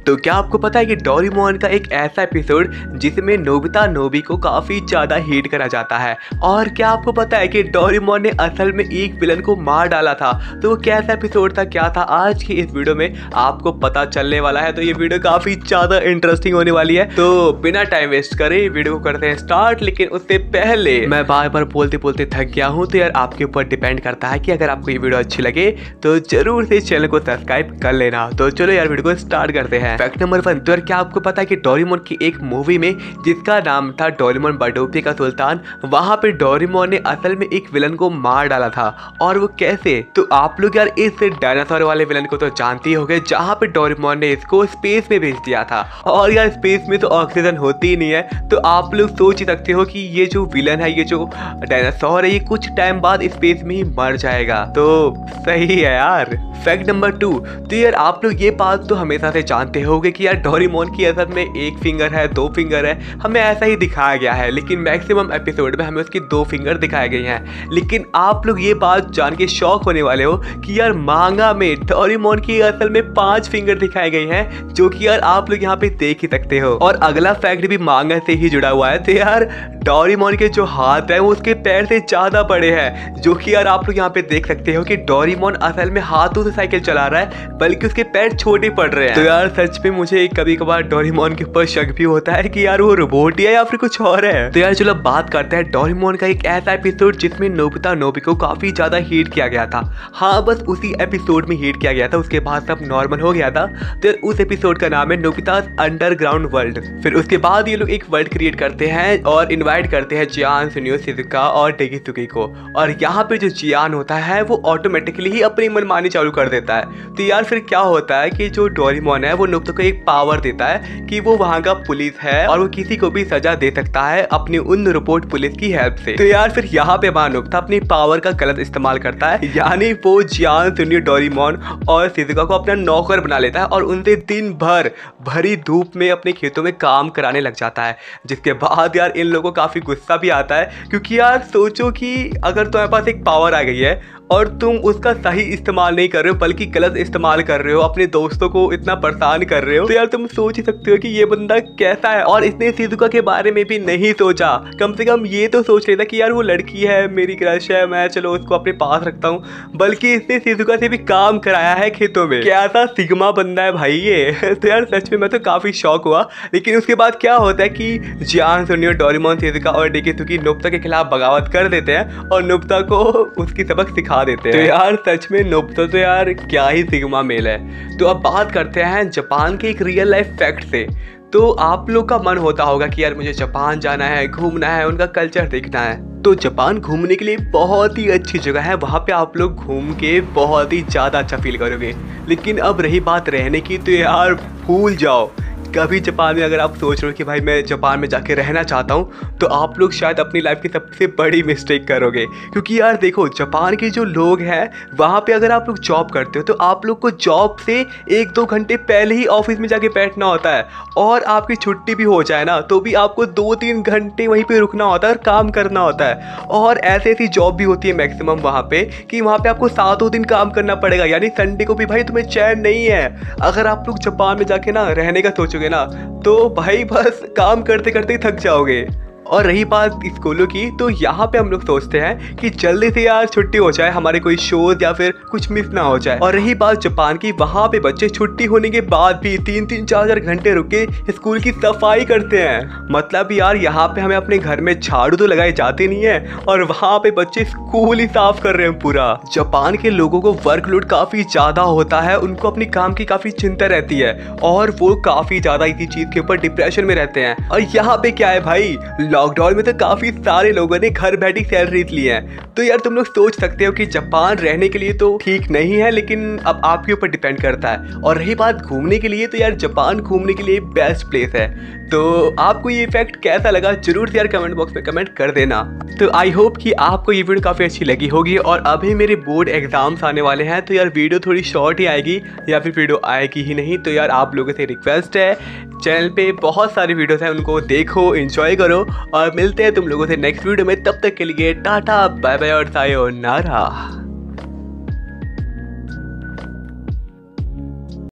तो क्या आपको पता है कि डोरेमोन का एक ऐसा एपिसोड जिसमें नोबिता नोबी को काफी ज्यादा हिट करा जाता है। और क्या आपको पता है कि डोरेमोन ने असल में एक विलन को मार डाला था। तो वो कैसा एपिसोड था, क्या था, आज की इस वीडियो में आपको पता चलने वाला है। तो ये वीडियो काफी ज्यादा इंटरेस्टिंग होने वाली है। तो बिना टाइम वेस्ट करे वीडियो को करते हैं स्टार्ट। लेकिन उससे पहले मैं बार बार बोलते बोलते थक गया हूँ, तो यार आपके ऊपर डिपेंड करता है कि अगर आपको ये वीडियो अच्छी लगे तो जरूर से चैनल को सब्सक्राइब कर लेना। तो चलो यार वीडियो को स्टार्ट करते हैं। फैक्ट नंबर 1, तो यार क्या आपको पता है कि डोरेमोन की एक मूवी में जिसका नाम था डोरेमोन बटोपी का सुल्तान, वहां पे डोरेमोन ने असल में एक विलन को मार डाला था। और वो कैसे, तो आप लोग यार इस डायनासोर वाले विलन को तो जानते ही होंगे, जहां पे डोरेमोन ने इसको स्पेस में भेज दिया था। और यार स्पेस में तो ऑक्सीजन होती ही नहीं है, तो आप लोग सोच ही सकते हो कि ये जो विलन है, ये जो डायनासोर है, ये कुछ टाइम बाद स्पेस में ही मर जाएगा। तो सही है यार। फैक्ट नंबर 2, तो यार आप लोग ये बात तो हमेशा से जानते होंगे कि यार डोरेमोन की असल में एक फिंगर है, 2 फिंगर है, हमें ऐसा ही दिखाया गया है। लेकिन मैक्सिमम एपिसोड में हमें उसकी 2 फिंगर दिखाए गए हैं। लेकिन आप लोग ये बात जान के शॉक होने वाले हो कि यार मांगा में डोरेमोन की असल में 5 फिंगर दिखाए गए हैं, जो कि यार आप लोग यहाँ पे देख ही सकते हो। और अगला फैक्ट भी मांगा से ही जुड़ा हुआ है। तो यार डोरेमोन के जो हाथ है वो उसके पैर से ज्यादा बड़े हैं, जो कि यार आप लोग यहाँ पे देख सकते हो कि डोरेमोन असल में हाथों से साइकिल चला रहा है, बल्कि उसके पैर छोटे पड़ रहे हैं। तो यार सच में मुझे कभी कभार डोरेमोन के ऊपर शक भी होता है कि यार वो रोबोट है या फिर कुछ और है। तो यार चलो बात करते हैं डोरेमोन का एक ऐसा एपिसोड जिसमें नोबिता नोबी को काफी ज्यादा हिट किया गया था। हाँ, बस उसी एपिसोड में हिट किया गया था, उसके बाद सब नॉर्मल हो गया था। तो उस एपिसोड का नाम है नोबिता's अंडरग्राउंड वर्ल्ड। फिर उसके बाद ये लोग एक वर्ल्ड क्रिएट करते हैं और इन्वाइट करते हैं जियान, सुनियो, शिजुका और डेकिसुकी को। और यहाँ पे जो जियान होता है वो ऑटोमेटिकली ही अपनी मनमानी चालू कर देता है। तो यार फिर क्या होता है कि जो डोरेमोन है वो नोबिता को एक पावर देता है कि वो वहाँ का पुलिस है और वो किसी को भी सजा दे सकता है अपनी उन रिपोर्ट पुलिस की हेल्प से। तो यार फिर यहाँ पे नोबिता अपनी पावर का गलत इस्तेमाल करता है, यानी वो जियान, सुनियो, डोरेमोन और शिजुका को अपना नौकर बना लेता है और उनसे दिन भर भरी धूप में अपने खेतों में काम कराने लग जाता है। जिसके बाद यार इन लोगों को काफी गुस्सा भी आता है, क्योंकि यार सोचो कि अगर तुम्हारे पास एक पावर आ गई है और तुम उसका सही इस्तेमाल नहीं कर रहे हो बल्कि गलत इस्तेमाल कर रहे हो, अपने दोस्तों को इतना परेशान कर रहे हो, तो यार तुम सोच ही सकते हो कि ये बंदा कैसा है। और इसने शिजुका के बारे में भी नहीं सोचा, कम से कम ये तो सोच लेता कि यार वो लड़की है, मेरी क्रश है, मैं चलो उसको अपने पास रखता हूँ, बल्कि इसने शिजुका से भी काम कराया है खेतों में। कैसा सिग्मा बंदा है भाई ये। तो यार सच में मैं तो काफी शॉक हुआ। लेकिन उसके बाद क्या होता है कि जियान, सुनियो, डोरेमोन, शिजुका और डेकिसुकी नोबिता के खिलाफ बगावत कर देते हैं और नोबिता को उसकी सबक सिखा देते हैं। तो यार सच में नोबिता तो यार क्या ही सिग्मा मेल है। तो अब बात करते हैं जापान के एक रियल लाइफ फैक्ट से। तो आप लोग का मन होता होगा कि यार मुझे जापान जाना है, घूमना है, उनका कल्चर देखना है। तो जापान घूमने के लिए बहुत ही अच्छी जगह है, वहाँ पे आप लोग घूम के बहुत ही ज़्यादा अच्छा फील करोगे। लेकिन अब रही बात रहने की, तो यार भूल जाओ। कभी जापान में अगर आप सोच रहे हो कि भाई मैं जापान में जाके रहना चाहता हूँ, तो आप लोग शायद अपनी लाइफ की सबसे बड़ी मिस्टेक करोगे। क्योंकि यार देखो, जापान के जो लोग हैं वहाँ पे अगर आप लोग जॉब करते हो तो आप लोग को जॉब से 1-2 घंटे पहले ही ऑफिस में जाके बैठना होता है। और आपकी छुट्टी भी हो जाए ना तो भी आपको 2-3 घंटे वहीं पर रुकना होता है और काम करना होता है। और ऐसी ऐसी जॉब भी होती है मैक्सिमम वहाँ पे कि वहाँ पे आपको 7 दिन काम करना पड़ेगा, यानी संडे को भी भाई तुम्हें चैन नहीं है। अगर आप लोग जापान में जाके ना रहने का सोचोगे ना, तो भाई बस काम करते करते थक जाओगे। और रही बात स्कूलों की, तो यहाँ पे हम लोग सोचते हैं कि जल्दी से यार छुट्टी हो जाए, हमारे कोई शोज या फिर कुछ मिस ना हो जाए। और रही बात जापान की, वहाँ पे बच्चे छुट्टी होने के बाद भी 3-3, 4-4 घंटे रुक के स्कूल की सफाई करते हैं। मतलब यार यहाँ पे हमें अपने घर में झाड़ू तो लगाए जाते नहीं है और वहाँ पे बच्चे स्कूल ही साफ कर रहे हैं पूरा। जापान के लोगों को वर्कलोड काफी ज्यादा होता है, उनको अपनी काम की काफी चिंता रहती है और वो काफी ज्यादा इसी चीज के ऊपर डिप्रेशन में रहते हैं। और यहाँ पे क्या है भाई, लॉकडाउन में तो काफी सारे लोगों ने घर बैठी सैलरीज ली है। तो यार तुम लोग सोच सकते हो कि जापान रहने के लिए तो ठीक नहीं है, लेकिन अब आपके ऊपर डिपेंड करता है। और रही बात घूमने के लिए, तो यार जापान घूमने के लिए बेस्ट प्लेस है। तो आपको ये फैक्ट कैसा लगा जरूर से यार कमेंट बॉक्स में कमेंट कर देना। तो आई होप कि आपको ये वीडियो काफ़ी अच्छी लगी होगी। और अभी मेरे बोर्ड एग्जाम्स आने वाले हैं, तो यार वीडियो थोड़ी शॉर्ट ही आएगी या फिर वीडियो आएगी ही नहीं। तो यार आप लोगों से रिक्वेस्ट है, चैनल पे बहुत सारी वीडियोस हैं, उनको देखो, एंजॉय करो और मिलते हैं तुम लोगों से नेक्स्ट वीडियो में। तब तक के लिए टाटा, बाय बाय और सायोनारा।